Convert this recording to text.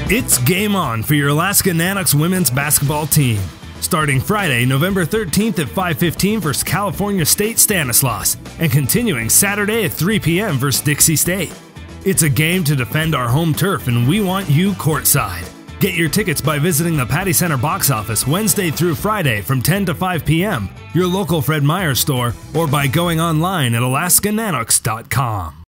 It's game on for your Alaska Nanox women's basketball team. Starting Friday, November 13th at 5:15 versus California State Stanislaus, and continuing Saturday at 3 p.m. versus Dixie State. It's a game to defend our home turf, and we want you courtside. Get your tickets by visiting the Patty Center box office Wednesday through Friday from 10 to 5 p.m., your local Fred Meyer store, or by going online at AlaskaNanox.com.